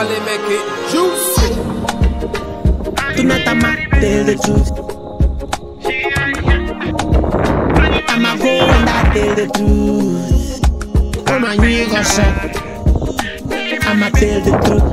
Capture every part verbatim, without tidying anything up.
Charlie make it juicy. Tonight I'ma tell the truth. I'ma go and I tell the truth. Oh my nigga, son. I'ma tell the truth.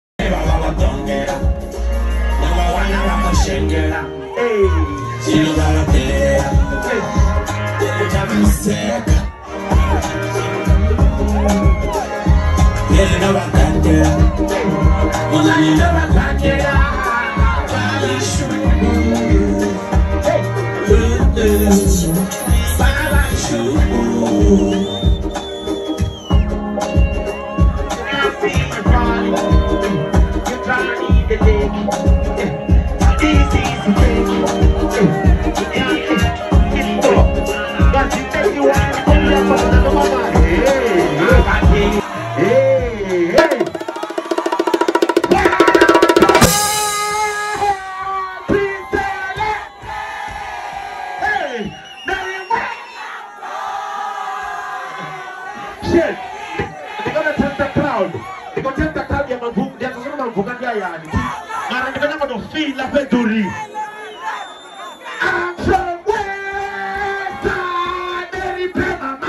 They're gonna test the crowd. They're gonna test the crowd. They're gonna they're gonna vote on their yard. Mara, they're gonna feel la peduri. I'm from West Side, Mary Mama.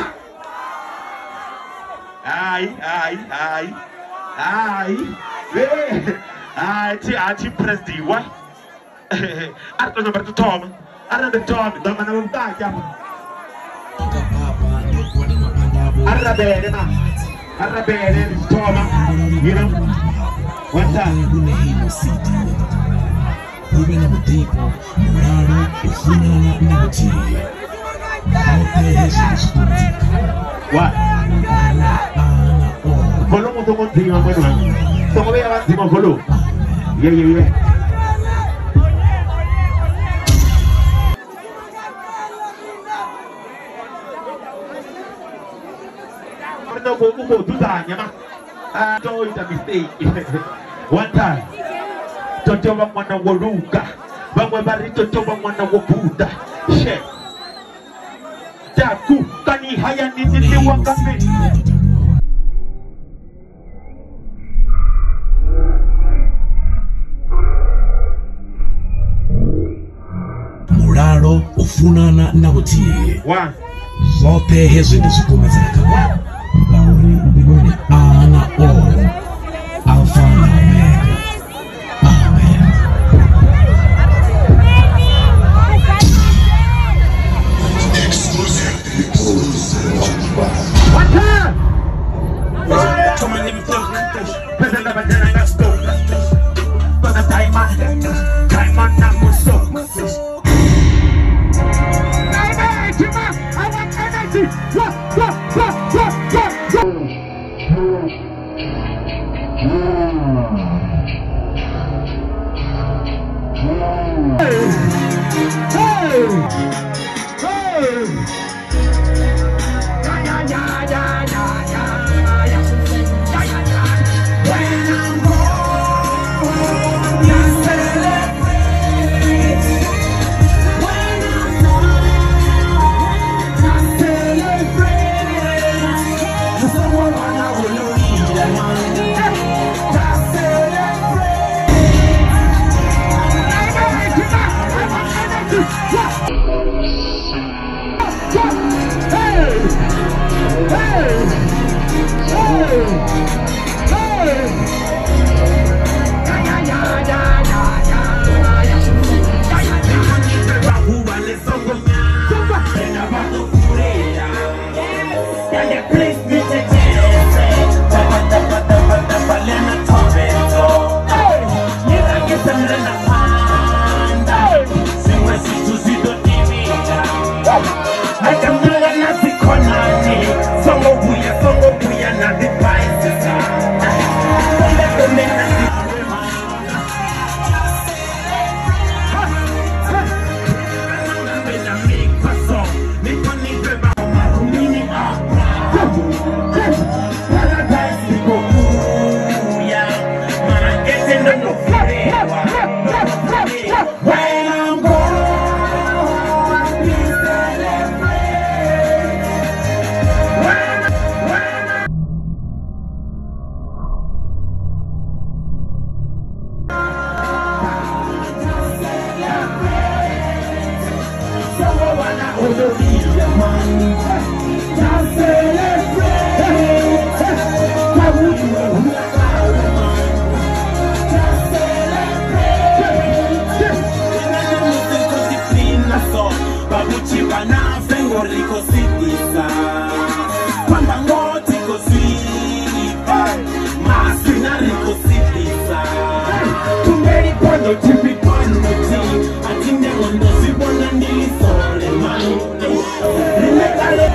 Aye, aye, aye, aye. Aye, ti, aye, ti press the what? I don't know about the Tom. I don't know the Tom. Don't know about that. Arrabene, ma. Arrabene, Toma. You know? What's that? What? Follow mo tungkol tingnan mo naman. Tungkol ba yaman? Di mo follow? Yeah, yeah, yeah. No, go, go, go, do that, Yama. I told a mistake. One time, Toto Wana Waruga, Bangwari Toto Wana Wabuda, Shit. Daku, Kani Hayan in the Wakame. Muraro, Ufunana Nabuti. One. Zote hizi nisukumezeka. Lauri mbinguni ana o Alpha and Omega. Amen. Exclusive. What time? Come on, let me talk. Present of a let's go. For the time on, time on, now we're so. What, what, what, what, what, what? Hey! Hey! Hey! Yeah, yeah, yeah, yeah, yeah, yeah, yeah, yeah, yeah, yeah. When I'm gone, I celebrate. When I'm gone, I celebrate. Someone I will need that money. When I'm gone, please celebrate. Hallelujah, man. Just celebrate. Why would you have man? Just celebrate. Musical disciplina so, babuchi wana vengo rico sitisa. Pamba ngoti così, masina rico sitisa. Tumeri quando ti mi quando ti, atinde quando si buona nili sole mani. Rimekale.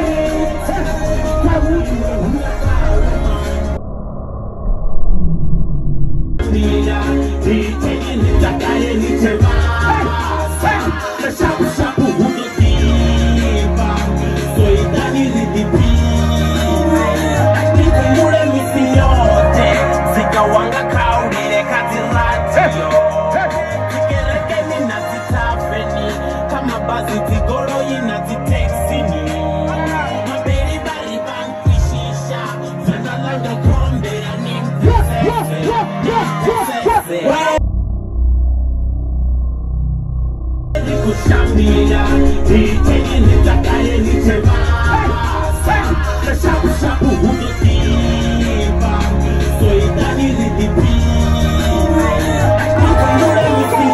Nia, ti ti ni takaye ni teva. The shapu shapu huno tiba, so itani ridipi. Akiko mure misi yote, zika wanga kaurire kati latio. Kikeleke ni nazitafeni, kama bazi tigoro ina zitexini. Maberi bari bankwishisha, fenda langa kombe ya nimfese. Kushamia, titeni nitakaye nitevasa. The shapu shapu huno tiba, so itani ridipi. Akiko mure misi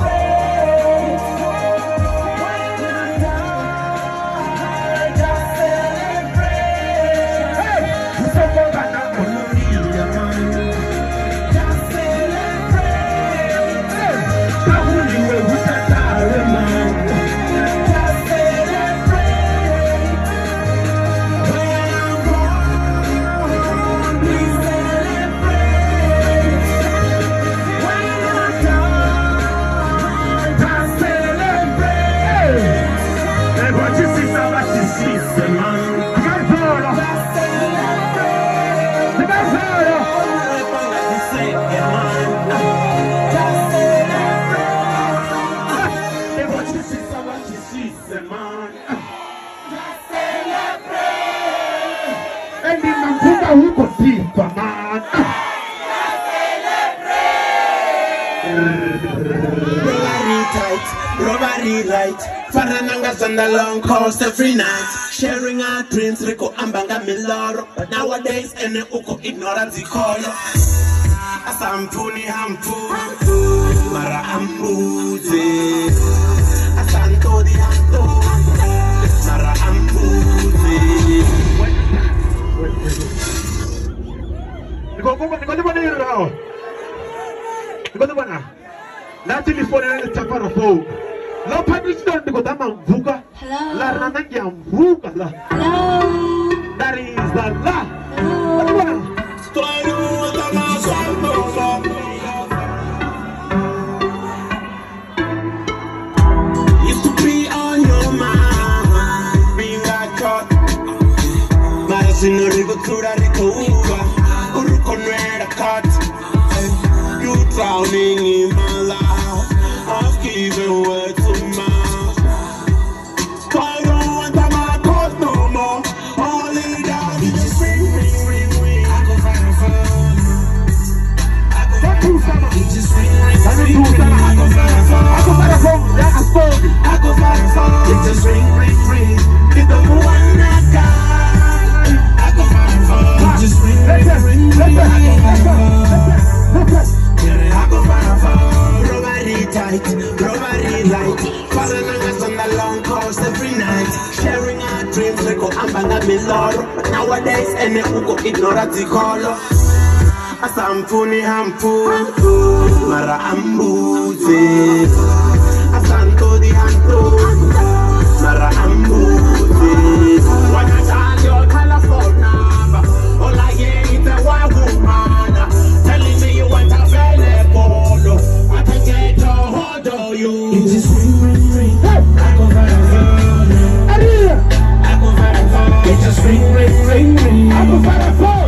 robbery right, Faranangas on the long coast every night, sharing our dreams, Rico Ambanga Miloro, but nowadays any uko ignorance the color. Asampuni hampu, Mara ambuze, Asanto di hanto, Mara ambuze. Niko kumba, niko kumba niyo rao. Niko kumba na. Nati lifone na chapara fo. La padiston niko dama mvuka. La ranangi ya mvuka la. That is the la. Hello. Used to be on your mind, being got caught. Marasino rigo tura rico uva, uruko nwera cut. You drowning in my life, I've given way to mouth. I don't want my cause no more. Only that you just ring, ring, ring, ring. I go find a phone. I go find a phone. You just ring, ring, ring, ring. I go find a phone. I go find a phone. I go find a phone. You just ring, ring, ring. Get the one that guy. I go find a phone. You just ring, ring, ring, ring. I go find a phone. I go find a phone. Robbery tight, robbery light. Faranangas on the long coast every night, sharing our dreams like Ambanga Miloro. But nowadays, any uko ignorance the color. Asampuni hampu, Mara ambuze, Asanto di hanto, Mara ambuze. Wanna tell your colorful number? All I hear is a wild woman telling me you want a valuable. I can get your hold on you. It is ring, ring, ring. I go find a phone. I go find a phone. It just ring, ring, ring, ring. I go find a phone.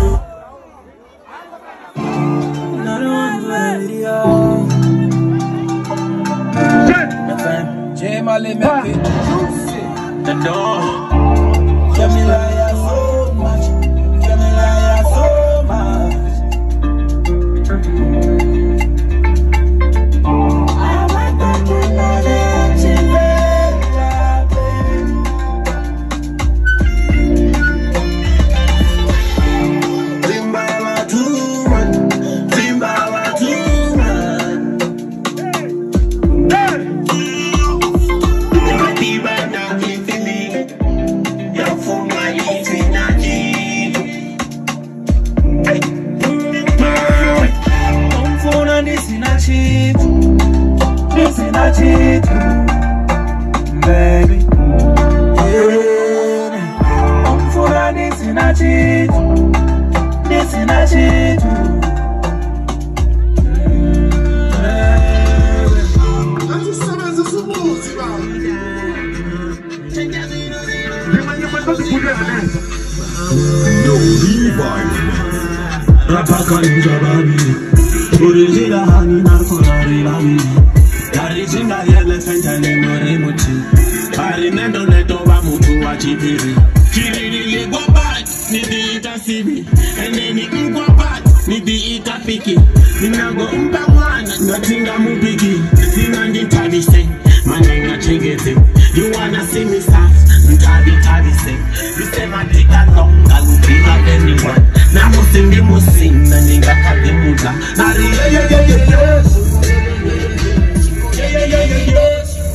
Another one for the video. J Mali make it juicy. The door. Give me like so much. Give me like so much. I want to know that you No revive. Rapaka Injababi. Original honey, not for Ravi. Original elephant and a Moremuti. I remember that over Mutu Achibiri. Kiri go back, Nidi Ita Sibi. And then it go back, Nidi Ita Piki. Ninago Umba one, nothing I'm biggie. Sinandi Tabi say, my name I change it. You wanna see me soft, Tabi Tabi say. You say my dick that long, I will be like anyone. Now I'm sing the most sing, and you got the muta. Now the yeah, yeah, yeah, yeah, yeah, yeah, yeah, yeah, yeah.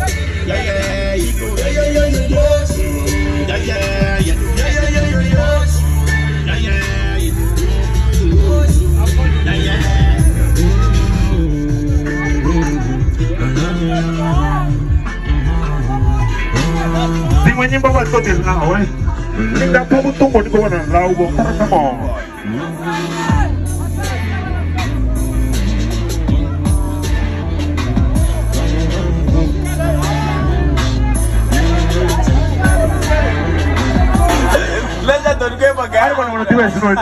When you go to this now, eh? You got to go to go and allow go. Come on. Let's not get my guy. I'm from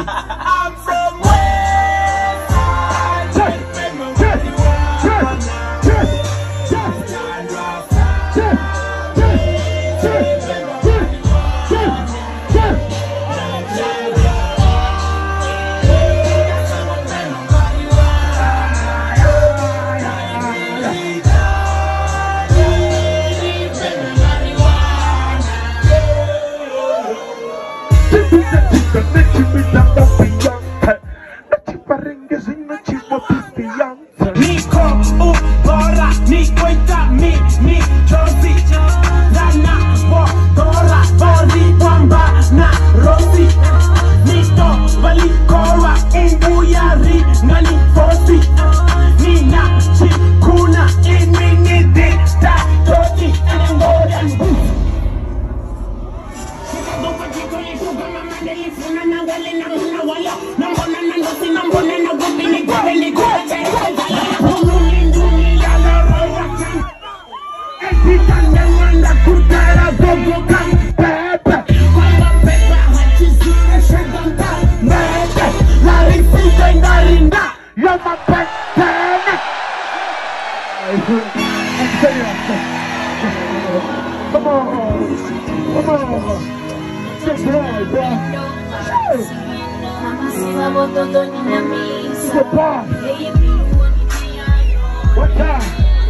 Nico, Ugora, Nicoita, mi, mi, Josi, Dana, Bora, Bori, Wamba, Na, Rosi, Nito, Bali, Kora, Inguyari, Nani, Fosi, Nina, Chikuna, Imini, Dita, Toti, and Ngorian. Come on, come on, just right, bro. What time?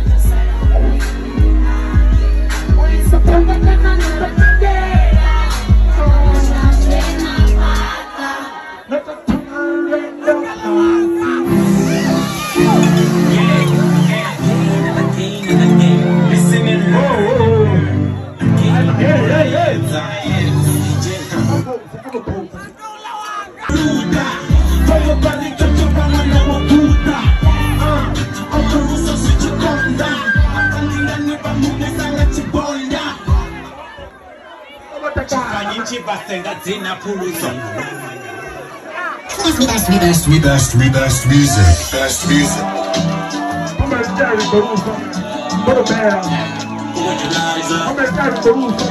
Best, we best, we best, we best music, best music. I'm gonna tell you the rules, put a bad on. I'm gonna tell you the rules,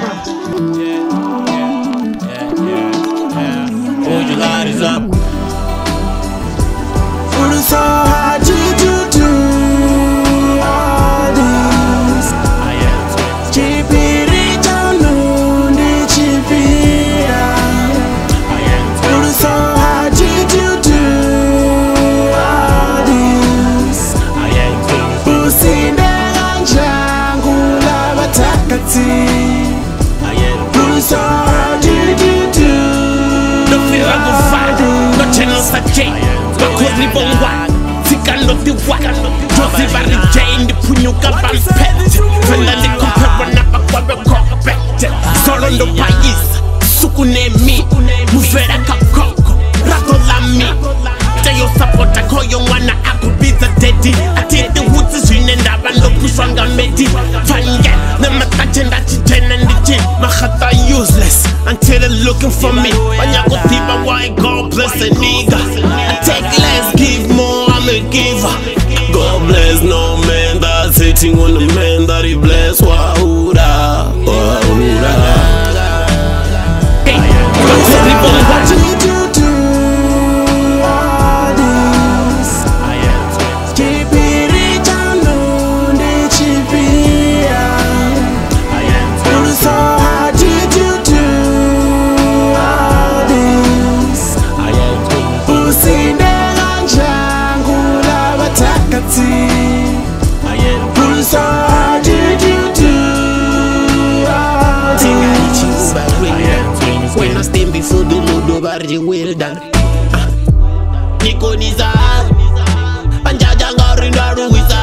Hold your lighters up. So hard to do, do all this. Keep it down, no, keep it down. So hard to do, do all this. Pussy down, jungle, batakati. So hard to do, do. No fear I go fight, no channels I change. Cause live on what? Tika no the what? Josie Barry Jane, the Punyuka Band Pet. Finally compare na bakwa be kokpet. Solo ndo payis, sukune mi. Muvera kakoko, rato la mi. Tell your supporter, call your one, I could be the daddy. I take the woods is in and up and look strong and made it. Fanya, the matachen that you ten and the gym. Mahata useless until they're looking for me. Fanya go tiba, why God bless a nigga. Take less, give more, I'm a giver. God bless no man that's hitting on the man that he bless. Wahura, wahura. Hey, ready for the load over the well done. Niko Niza Panjaja Ngarinda Ruiza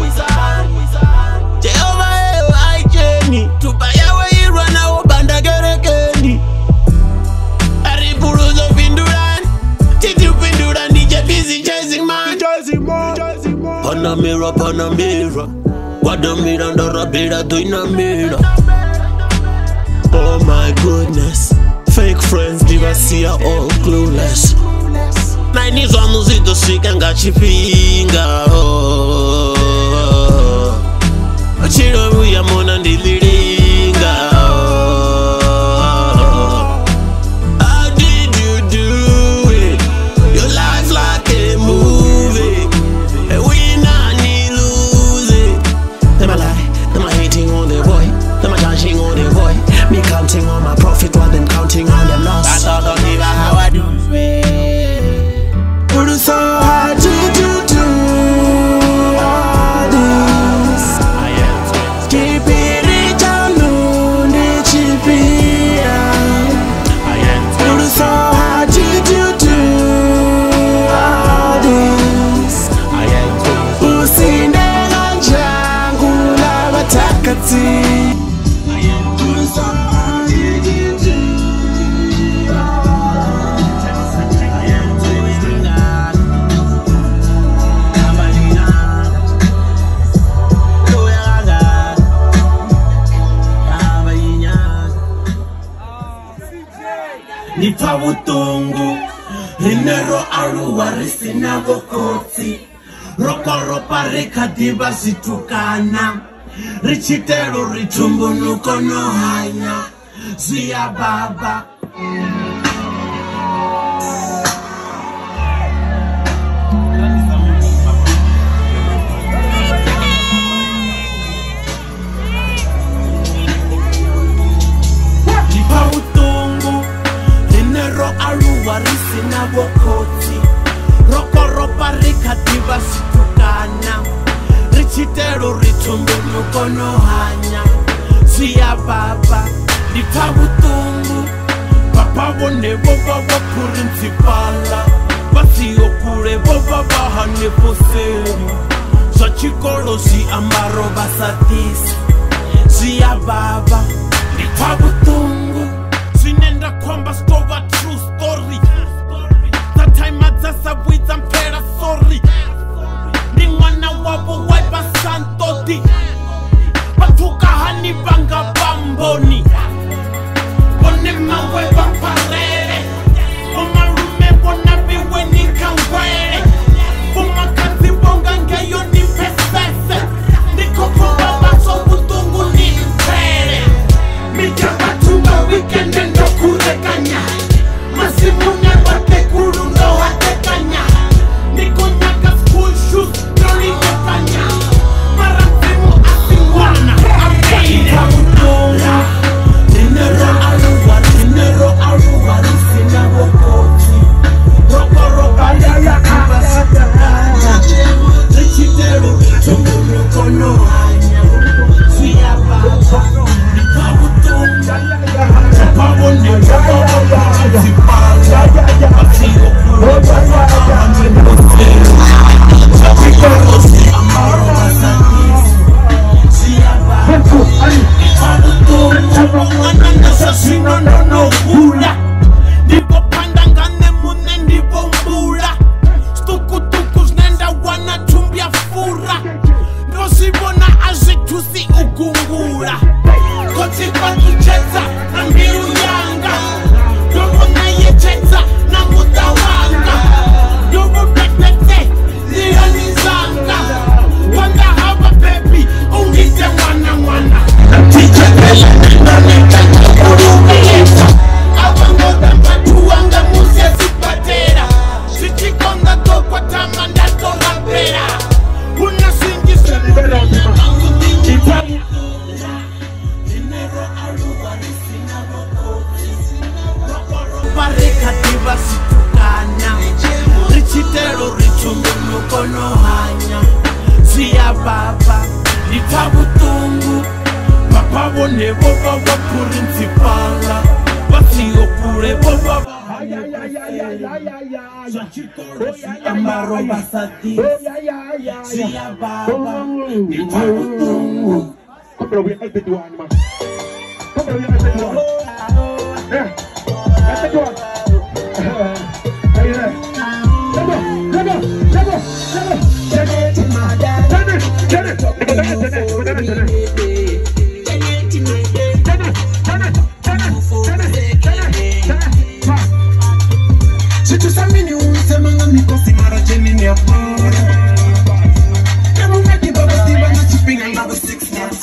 Jehovah I Jenny Tupaya we rana obanda gerekendi Ariburu zo pinduran Titi pinduran D J busy chasing man Panamera Panamera Guadamira Ndorabira Duinamira. Oh my goodness, fake friends divasia all clueless. Nine is on the zito shikanga chipinga. Oh, chiro muya mona ndiliringa. How did you do it? Your life like a movie. And we not need lose it. Them a lie, them a hating on the boy, them a judging on the boy. Me counting on my profit while them counting on them loss. I thought don't give a how I do it. But it's so hard to do, do all this. Keep it rich and low, the cheap but it's so hard to do, do all this. Usindela njangu la batakati. Nipa butungu Rinero aruwa risina gokoti Roko ropa reka diva situkana Richitero ritumbu nuko no hanya Zia baba Nipa butungu Rinero aruwa risina gokoti Roko ropa reka diva situkana Richitero ritumbu nuko no hanya Zia baba Nipa butungu Papa wone boba wa principala Basi okure boba bahane poseri Sachikolo si amaro basatis Zia baba Nipa butungu Sinenda kwamba stova true story That time atzasa with ampera sorry Ni mwana wabo waiba santoti Batuka hani banga bamboni Bone mawe bamparere Oma rume bona biwe ni kangwere Oma kazi bonga ngeyo ni pesese Niko kwa baso butungu ni mpere Mika batunga weekend endo kurekanya Masimune wate kurundo hate kanya Niko nyaka school shoes Nori nekanya Marasimu asingwana Apeire Kabutonga Dinero aruwa Dinero aruwa Risina wokoti Roko roka Laya kiva sakana Richitero Tumuru kono hanya Zia baba Kabutonga Pabone Pabone Principala Basi okure Bahane poseri Sachikolo si amaro basatis Zia baba Kabutonga Anana sasino no no hula Ndipo pandangane mune ndipo mbula Stuku tukus nenda wana chumbia fura Nosibona azitusi ukungura Koti kwa kucheza na mbiru yanga Dobo na yecheza na mutawanga Dobo petete liyo nizanga Wanda haba baby ungite mwana mwana Tije pela na nitanya kurugeta Awangoda mbatuanga musia sipatera Sichikonda tokwa tamanda torapera Una singi sebera Ipani Pareka diva situkana Richitero richumbu nukono hanya Zia baba Nipa butungu Papa wone boba wa principala sigo pure bobo. Ay, ay, ay, ay, ay, ay, ay, ay. Amaro basati. Ay, ay, ay, ay. Compra bien este tu anima. Compra bien este tu anima. Eh, este tu anima. Ahí es. Lego, lego, lego, lego. Janet, Janet, Janet, Janet, Se tu samini unse manga mikosi mara jeni ni apora. Kemu meki baba siba na chipping another six months.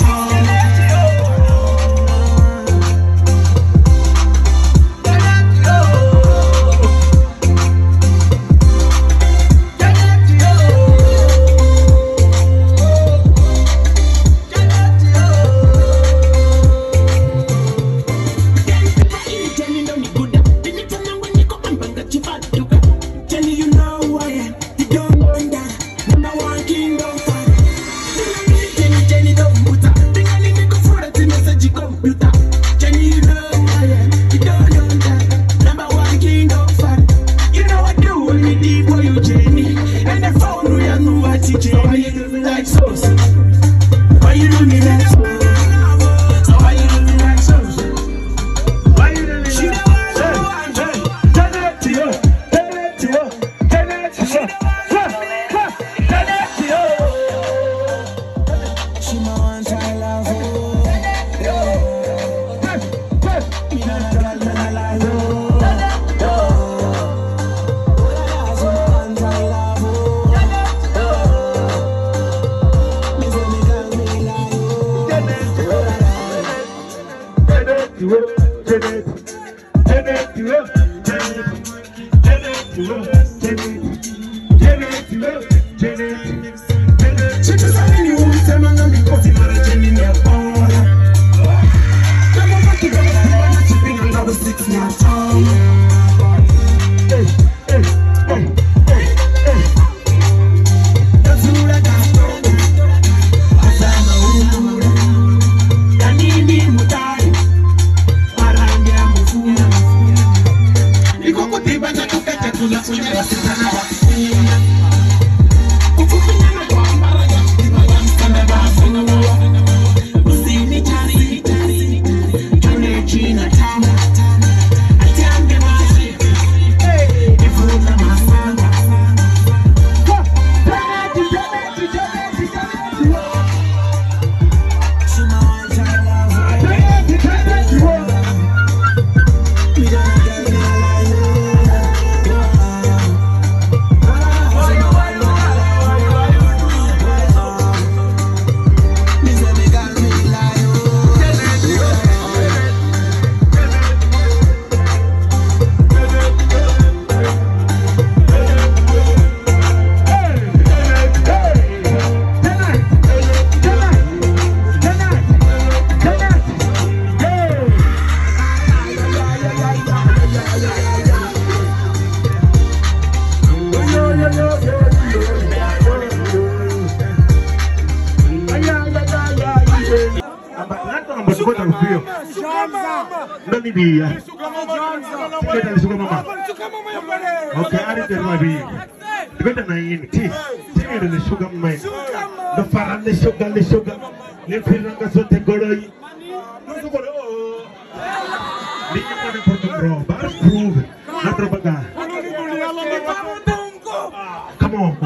Nani dia? Kita di suka mama. Okay, ada terima bi. Kita na ini ti. Ti ni suka mama. The faran le suka le suka. Le firan ka sote goroi. Nusu goro. Ni kita na porto bro. Bar prove. Na trobaga. Come on.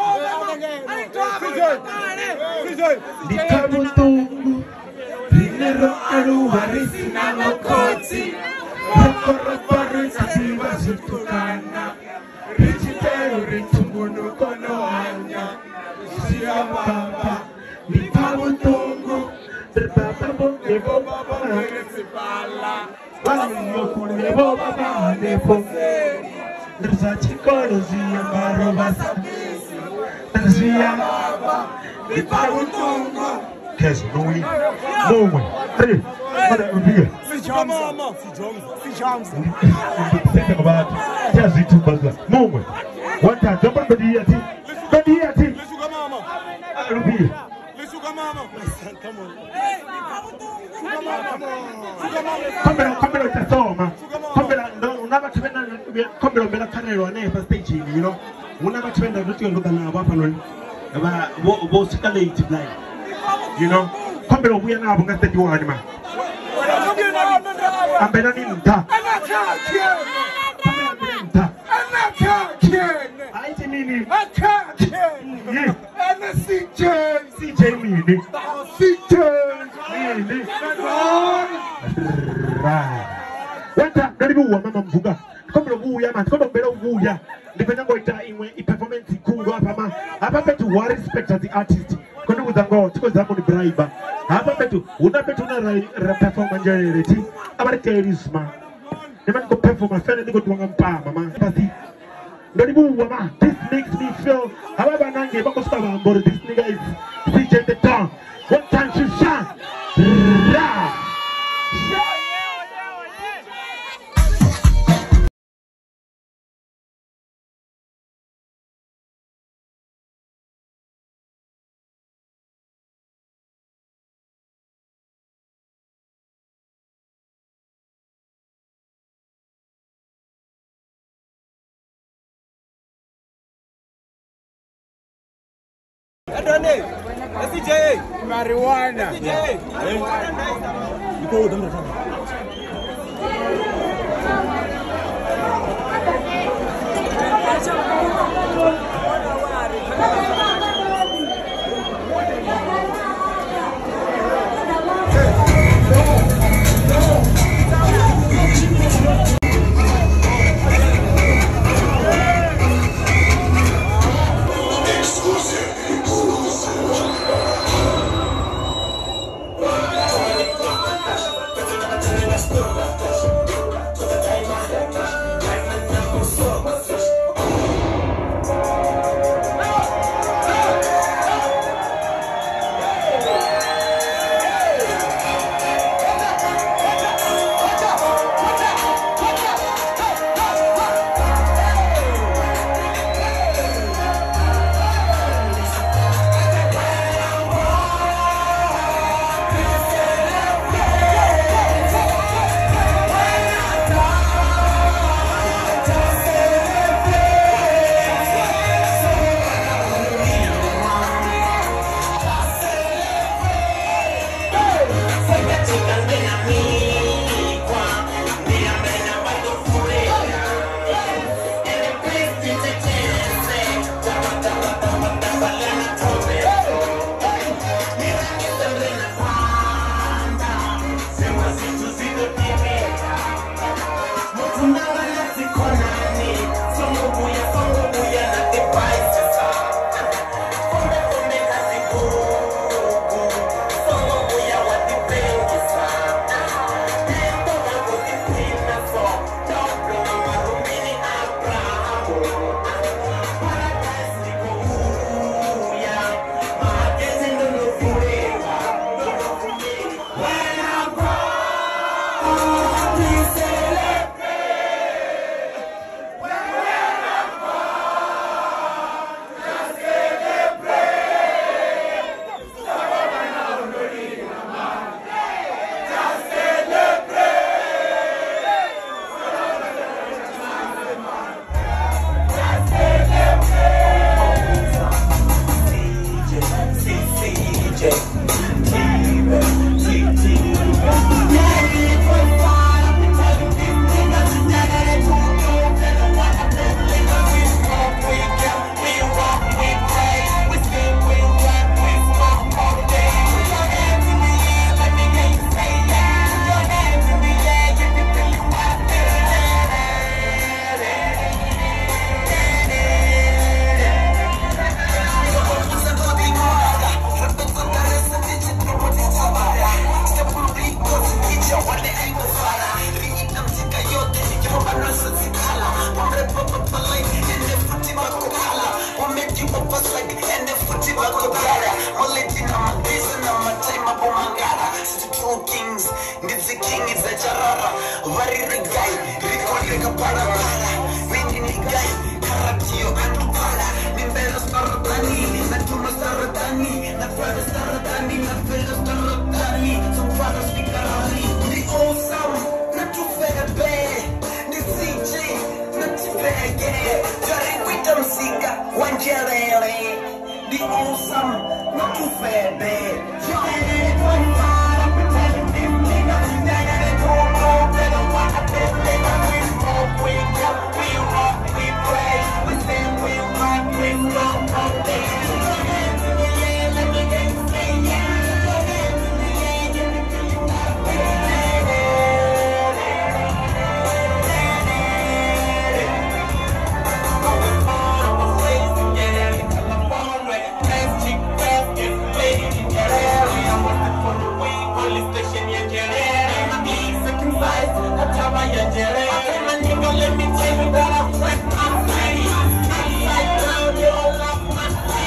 Di kabutungu. Dinero aru warisi na lokoti. Rokoro baru sativa sutukana. Richitero ritumuno kono anya. Sia papa. Di kabutungu. Berbaba bonge baba nesipala. Waliyo kunebo baba nebo. Tersaci kolozia baru basabisi. Terzia baba. Di kabutungu. Cash, no way, no way. Hey, what are you here? See Johnson, see Johnson, see Johnson. Think about just the two buzzers. No way. One time, jump on the D A T. The D A T. Let's go, mama. I'll be here. Let's go, mama. Come on. Come on, come on, come on, come on. unaba tibenda kombelo mbela thanelo ane pa stage you know unaba tibenda ruti ngoba na ba panoni ba bo bo sikalate blind you know kombelo buya na abo ngate diwani ma ambena ni nta nta I mean, I can't. Yeah. And the C J, C J meaning. C J meaning. Right. One time, don't even want Mama Buga. Come to Wuya, man. Come to Belo Wuya. Depending on what in performance, you could go up, Mama. I have to worry respect as the artist. Come to go to the Zamon bribe. I have to, would not be to perform majority. I'm a charisma. The man could perform a friend and go to one palm, Mama. This makes me feel however nange bako staba but this nigga is C J the town. One time she shine. Ra. Adone, S J, marijuana. S J, C J One jelly, the awesome, not too fair, babe. One time, I'm pretending this nigga. They got it too long, they don't want to be living. We smoke, we jump, we rock, we pray. We sing, we rock, we smoke all day. Yeah, let me get you say yeah. Let me tell you that I'm fresh, I'm ready. I'm like down, you don't love my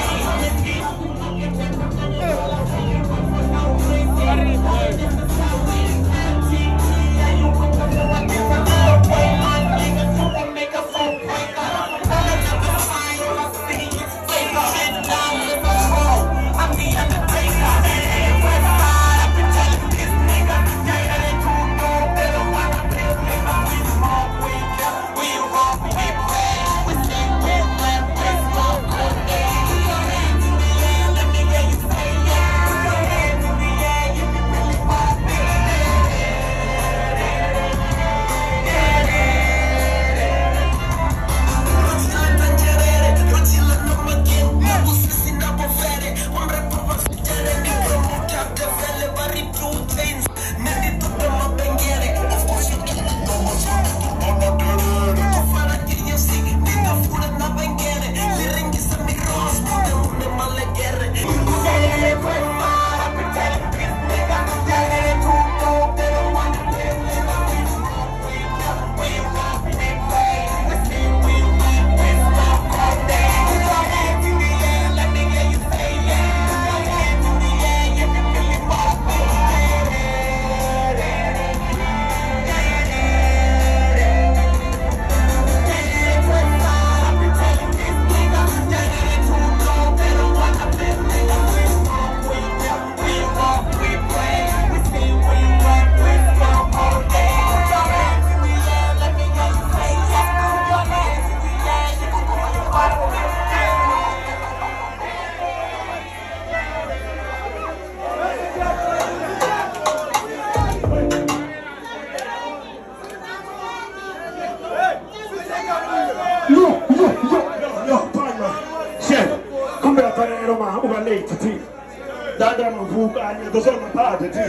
Dada mavuka ani dosoma pate ti.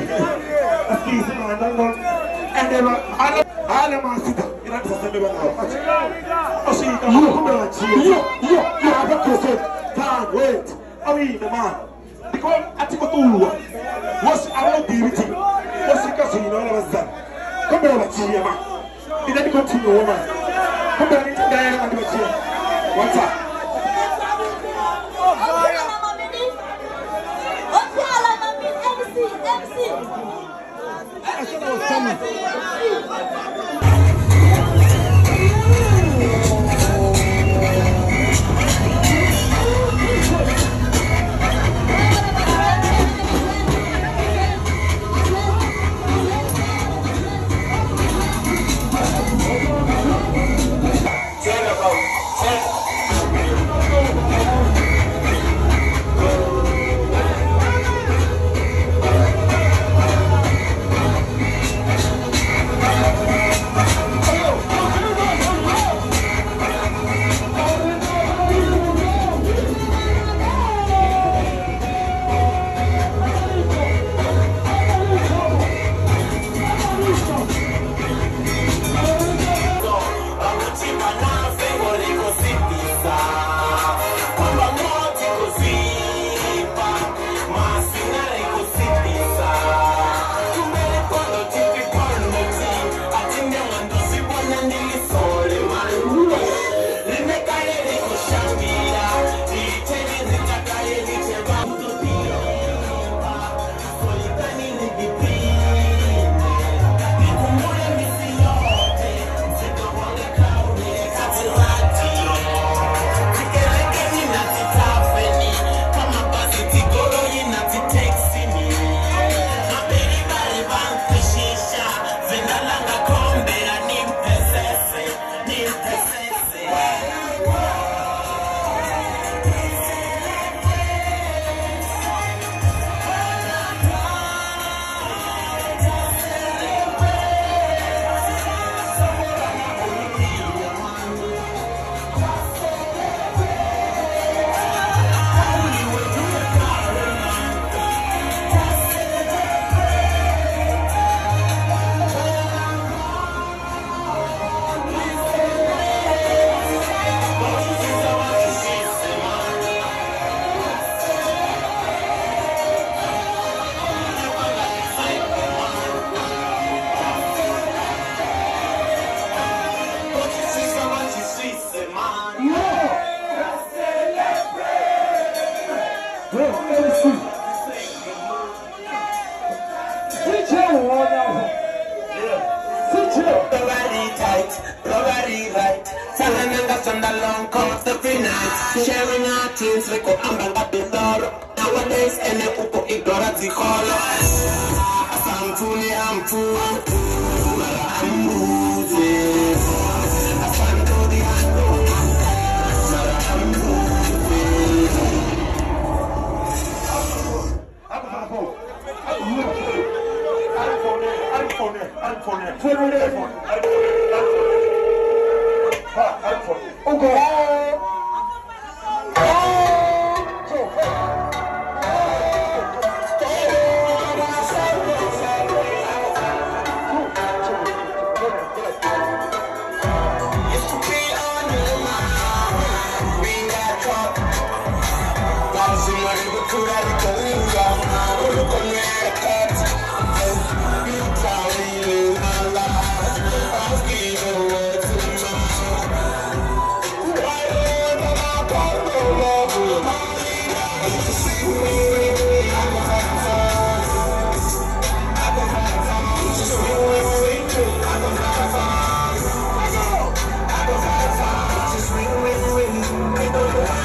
Akisi manango endeba ala ala masita ina tsende bana. Osika kumbe wachi. Yo yo aba kose. Time wait. Awi the man. Because atiko tuwa. Was aba diriti. Osika sino ala wazza. Kumbe wachi yama. Ina ni continue woman. Kumbe ni ndaya andi wachi. What's up? We'll be right back. robbery right. Telling them that's on the long coast every night. Sharing our teams, we go and got the door. Nowadays, and the uko ignore the color. I'm fully, I'm full. I'm moving. I find all the unknown. I'm moving.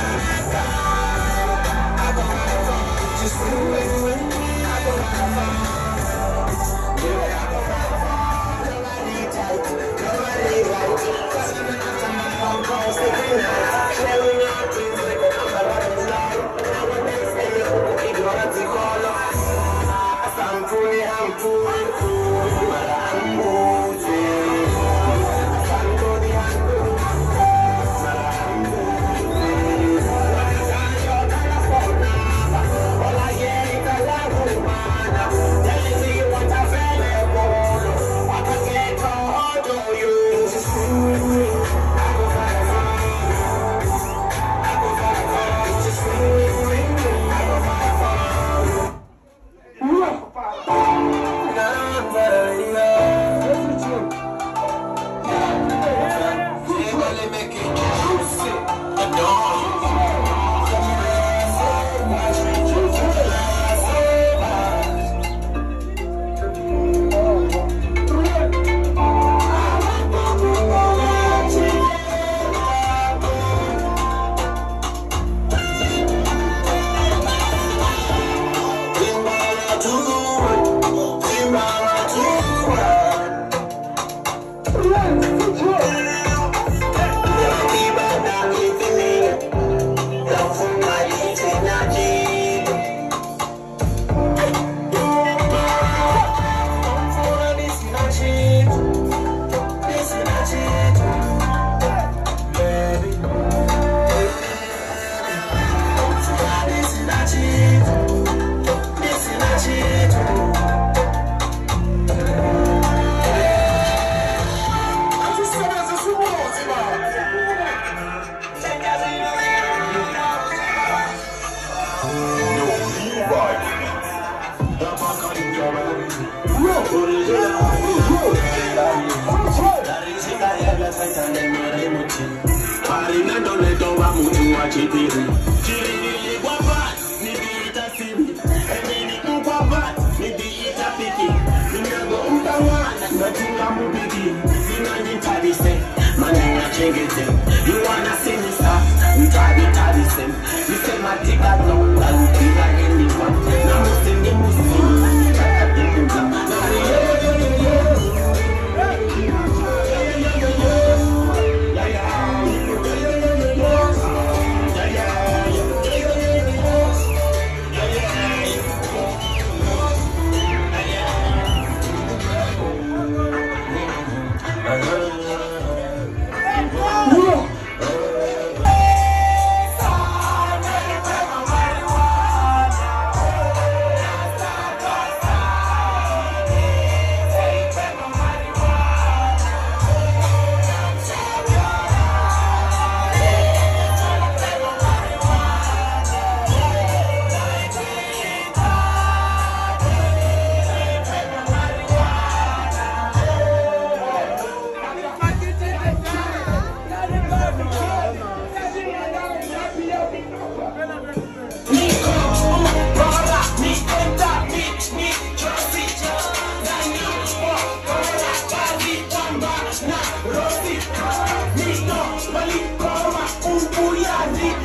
Just win, win, win. I don't have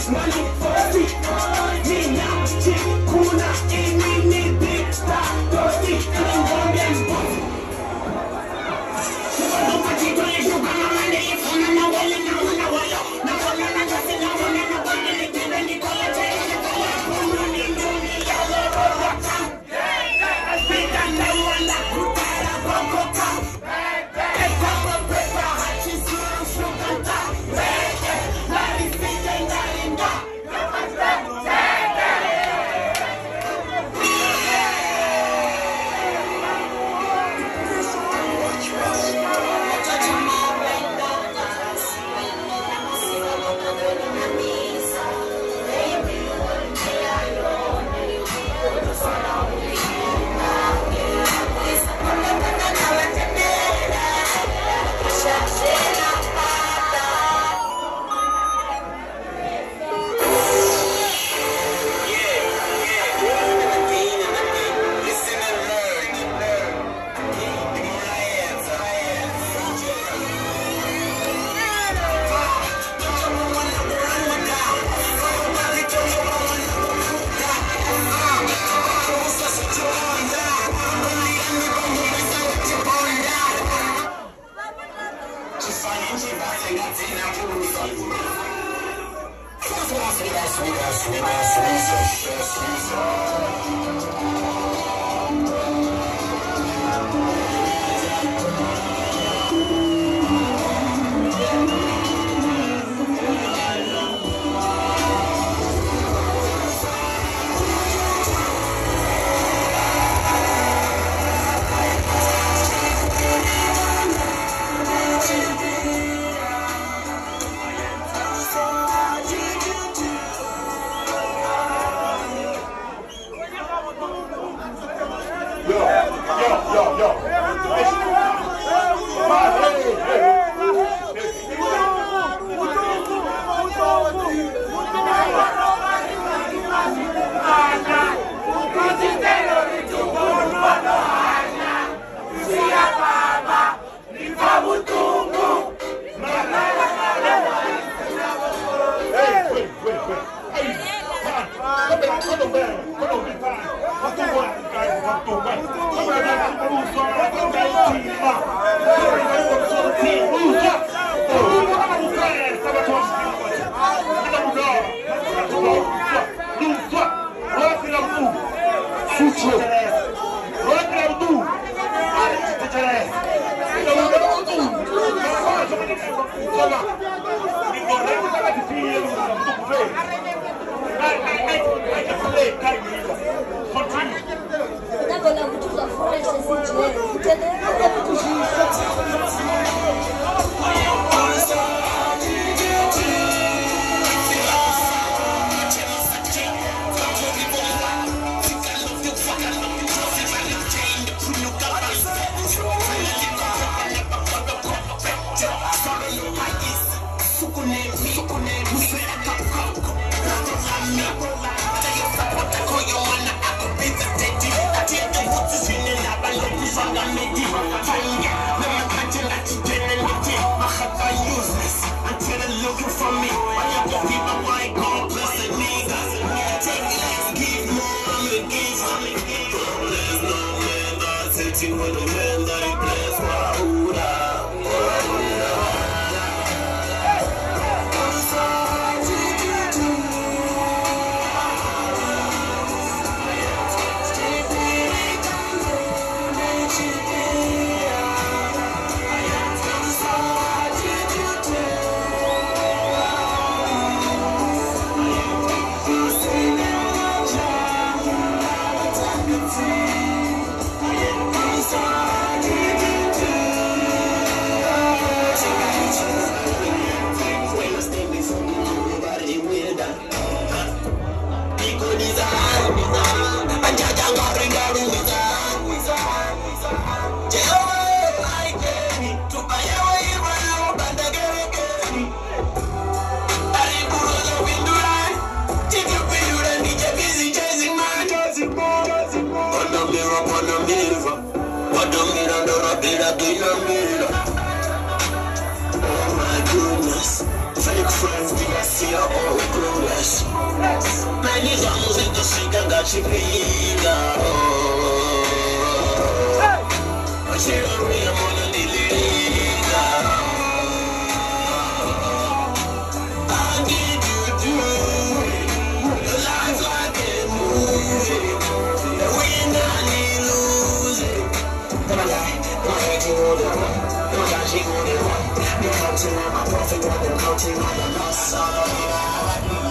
Oh my goodness, fake friends, we are see your own clueless. Many songs in the sick and got you big. But you don't really want to leave. I'll give you through your life like a movie. And we're not losing. But I like it, I hate you all the way. I got you all the way. You're counting on my profit, but they're counting on the loss.